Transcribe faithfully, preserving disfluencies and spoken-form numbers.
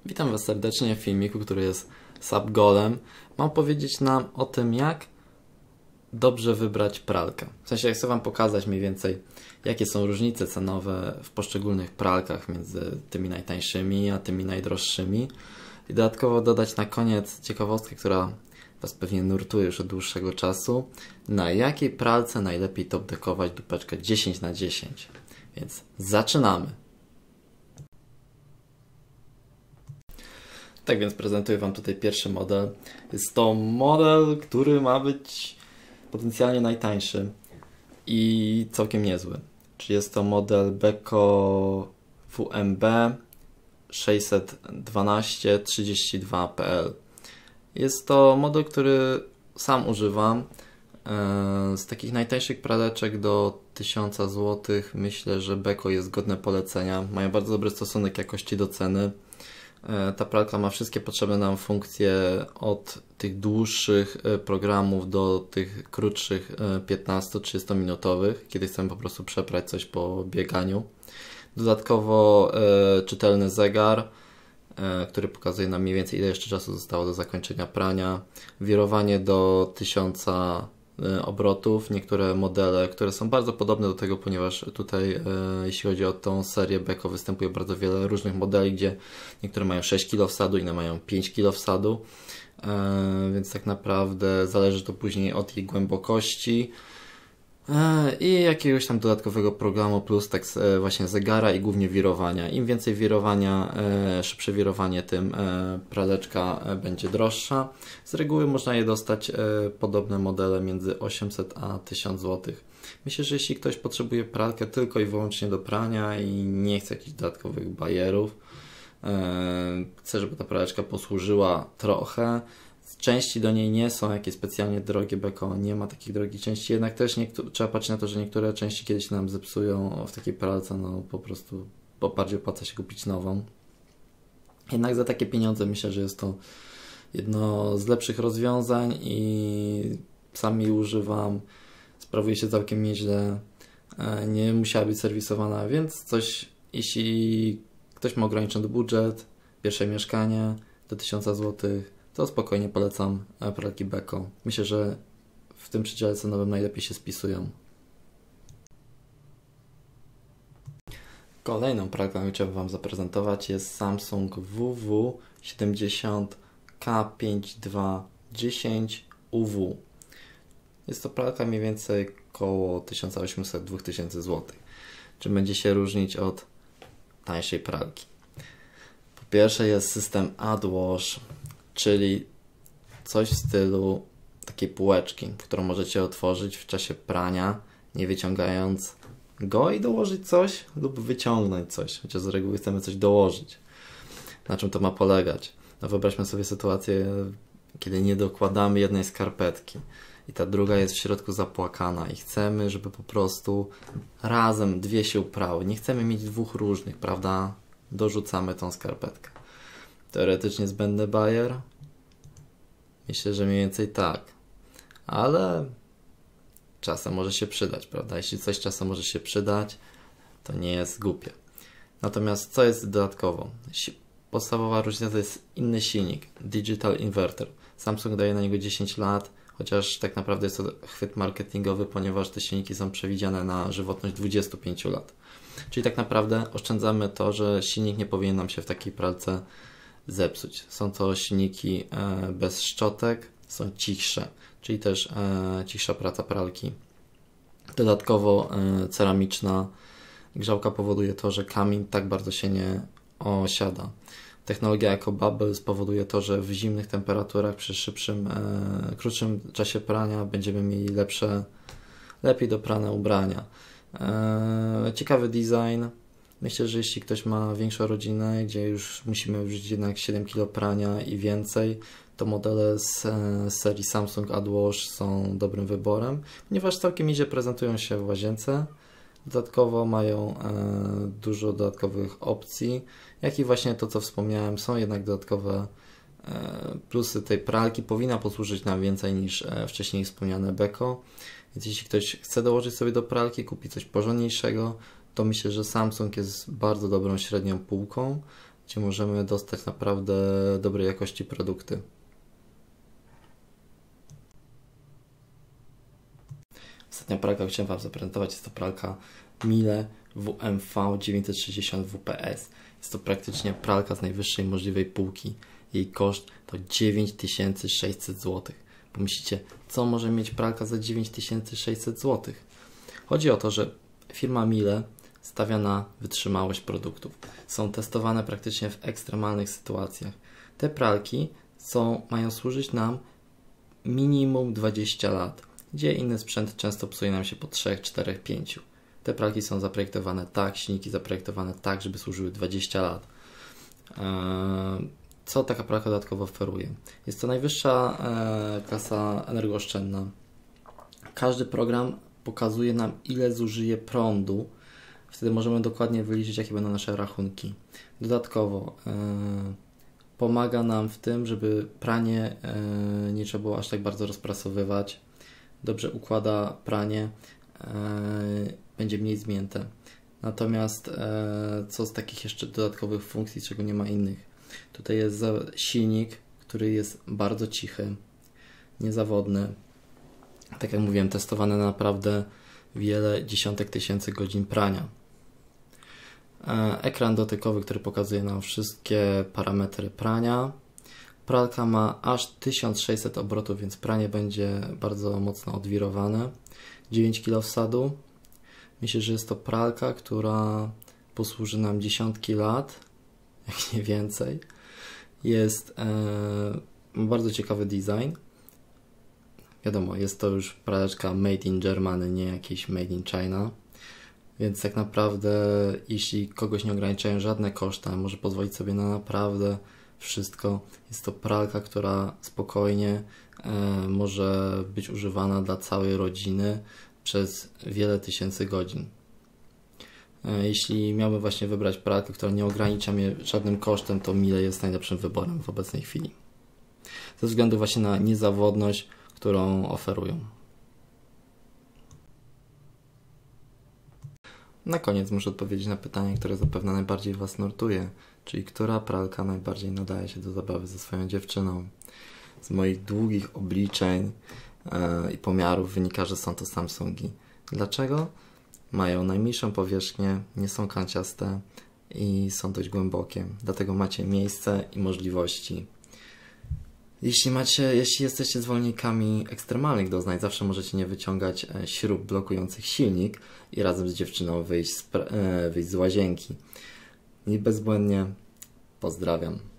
Witam Was serdecznie w filmiku, który jest SubGolem. Mam powiedzieć nam o tym, jak dobrze wybrać pralkę. W sensie, ja chcę Wam pokazać mniej więcej, jakie są różnice cenowe w poszczególnych pralkach między tymi najtańszymi a tymi najdroższymi. I dodatkowo dodać na koniec ciekawostkę, która Was pewnie nurtuje już od dłuższego czasu. Na jakiej pralce najlepiej top-deckować dupeczkę dziesięć na dziesięć. Więc zaczynamy! Tak więc prezentuję Wam tutaj pierwszy model. Jest to model, który ma być potencjalnie najtańszy i całkiem niezły. Czyli jest to model Beko W M B sześćset dwanaście trzydzieści dwa P L. Jest to model, który sam używam. Z takich najtańszych praleczek do tysiąc złotych myślę, że Beko jest godne polecenia. Mają bardzo dobry stosunek jakości do ceny. Ta pralka ma wszystkie potrzebne nam funkcje, od tych dłuższych programów do tych krótszych piętnasto-trzydziesto minutowych, kiedy chcemy po prostu przeprać coś po bieganiu. Dodatkowo e, czytelny zegar, e, który pokazuje nam mniej więcej, ile jeszcze czasu zostało do zakończenia prania. Wirowanie do tysiąca obrotów. Niektóre modele, które są bardzo podobne do tego, ponieważ tutaj e, jeśli chodzi o tą serię Beko, występuje bardzo wiele różnych modeli, gdzie niektóre mają sześć kilo wsadu, inne mają pięć kilo wsadu, e, więc tak naprawdę zależy to później od jej głębokości e, i jakiegoś tam dodatkowego programu, plus tak e, właśnie zegara i głównie wirowania. Im więcej wirowania, e, szybsze wirowanie, tym e, praleczka e, będzie droższa. Z reguły można je dostać e, podobne modele między osiemset a tysiąc złotych. Myślę, że jeśli ktoś potrzebuje pralkę tylko i wyłącznie do prania i nie chce jakichś dodatkowych bajerów, e, chce, żeby ta praleczka posłużyła trochę. Części do niej nie są jakieś specjalnie drogie, Beko nie ma takich drogich części, jednak też trzeba patrzeć na to, że niektóre części kiedyś nam zepsują w takiej pralce, no po prostu bo bardziej opłaca się kupić nową. Jednak za takie pieniądze myślę, że jest to jedno z lepszych rozwiązań i sam jej używam. Sprawuje się całkiem nieźle. Nie musiała być serwisowana, więc coś, jeśli ktoś ma ograniczony budżet, pierwsze mieszkanie do tysiąc złotych, to spokojnie polecam pralki Beko. Myślę, że w tym przedziale cenowym najlepiej się spisują. Kolejną pralką, którą chciałbym Wam zaprezentować, jest Samsung W W siedemdziesiąt K pięć dwa dziesięć U W. Jest to pralka mniej więcej około tysiąc osiemset do dwóch tysięcy złotych. Czym będzie się różnić od tańszej pralki? Po pierwsze jest system AdWash, czyli coś w stylu takiej półeczki, którą możecie otworzyć w czasie prania, nie wyciągając go i dołożyć coś lub wyciągnąć coś, chociaż z reguły chcemy coś dołożyć. Na czym to ma polegać? No wyobraźmy sobie sytuację, kiedy nie dokładamy jednej skarpetki i ta druga jest w środku zapłakana i chcemy, żeby po prostu razem dwie się uprały. Nie chcemy mieć dwóch różnych, prawda? Dorzucamy tą skarpetkę. Teoretycznie zbędny bajer? Myślę, że mniej więcej tak. Ale czasem może się przydać, prawda? Jeśli coś czasem może się przydać, to nie jest głupie. Natomiast co jest dodatkowo? Podstawowa różnica to jest inny silnik, Digital Inverter. Samsung daje na niego dziesięć lat, chociaż tak naprawdę jest to chwyt marketingowy, ponieważ te silniki są przewidziane na żywotność dwadzieścia pięć lat. Czyli tak naprawdę oszczędzamy to, że silnik nie powinien nam się w takiej pralce zepsuć. Są to silniki e, bez szczotek, są cichsze, czyli też e, cichsza praca pralki. Dodatkowo e, ceramiczna grzałka powoduje to, że kamień tak bardzo się nie osiada. Technologia jako Bubble spowoduje to, że w zimnych temperaturach przy szybszym, e, krótszym czasie prania będziemy mieli lepsze, lepiej doprane ubrania. E, ciekawy design. Myślę, że jeśli ktoś ma większą rodzinę, gdzie już musimy użyć jednak siedem kilo prania i więcej, to modele z e, serii Samsung AdWash są dobrym wyborem, ponieważ całkiem nieźle prezentują się w łazience. Dodatkowo mają e, dużo dodatkowych opcji, jak i właśnie to, co wspomniałem, są jednak dodatkowe e, plusy tej pralki. Powinna posłużyć nam więcej niż e, wcześniej wspomniane Beko, więc jeśli ktoś chce dołożyć sobie do pralki, kupić coś porządniejszego, to myślę, że Samsung jest bardzo dobrą średnią półką. gdzie możemy dostać naprawdę dobrej jakości produkty. Ostatnia pralka, chciałem Wam zaprezentować, jest to pralka Miele W M V dziewięćset sześćdziesiąt W P S. Jest to praktycznie pralka z najwyższej możliwej półki. Jej koszt to dziewięć tysięcy sześćset złotych. Pomyślicie, co może mieć pralka za dziewięć tysięcy sześćset złotych? Chodzi o to, że firma Miele stawia na wytrzymałość produktów. Są testowane praktycznie w ekstremalnych sytuacjach. Te pralki są, mają służyć nam minimum dwadzieścia lat, gdzie inny sprzęt często psuje nam się po trzy, cztery, pięć. Te pralki są zaprojektowane tak, silniki zaprojektowane tak, żeby służyły dwadzieścia lat. Co taka pralka dodatkowo oferuje? Jest to najwyższa klasa energooszczędna. Każdy program pokazuje nam, ile zużyje prądu. Wtedy możemy dokładnie wyliczyć, jakie będą nasze rachunki. Dodatkowo pomaga nam w tym, żeby pranie nie trzeba było aż tak bardzo rozprasowywać. Dobrze układa pranie, będzie mniej zmięte. Natomiast co z takich jeszcze dodatkowych funkcji, czego nie ma innych? Tutaj jest silnik, który jest bardzo cichy, niezawodny. Tak jak mówiłem, testowany na naprawdę wiele dziesiątek tysięcy godzin prania. Ekran dotykowy, który pokazuje nam wszystkie parametry prania. Pralka ma aż tysiąc sześćset obrotów, więc pranie będzie bardzo mocno odwirowane. dziewięć kilogramów wsadu. Myślę, że jest to pralka, która posłuży nam dziesiątki lat, jak nie więcej. Jest e, bardzo ciekawy design. Wiadomo, jest to już praleczka made in Germany, nie jakiś made in China. Więc tak naprawdę, jeśli kogoś nie ograniczają żadne koszty, może pozwolić sobie na naprawdę wszystko. Jest to pralka, która spokojnie e, może być używana dla całej rodziny przez wiele tysięcy godzin. E, jeśli miałbym właśnie wybrać pralkę, która nie ogranicza mnie żadnym kosztem, to Miele jest najlepszym wyborem w obecnej chwili. Ze względu właśnie na niezawodność, którą oferują. Na koniec muszę odpowiedzieć na pytanie, które zapewne najbardziej Was nurtuje, czyli która pralka najbardziej nadaje się do zabawy ze swoją dziewczyną. Z moich długich obliczeń yy, i pomiarów wynika, że są to Samsungi. Dlaczego? Mają najmniejszą powierzchnię, nie są kanciaste i są dość głębokie. Dlatego macie miejsce i możliwości. Jeśli, macie, jeśli jesteście zwolennikami ekstremalnych doznań, zawsze możecie nie wyciągać śrub blokujących silnik i razem z dziewczyną wyjść z, wyjść z łazienki. I bezbłędnie pozdrawiam.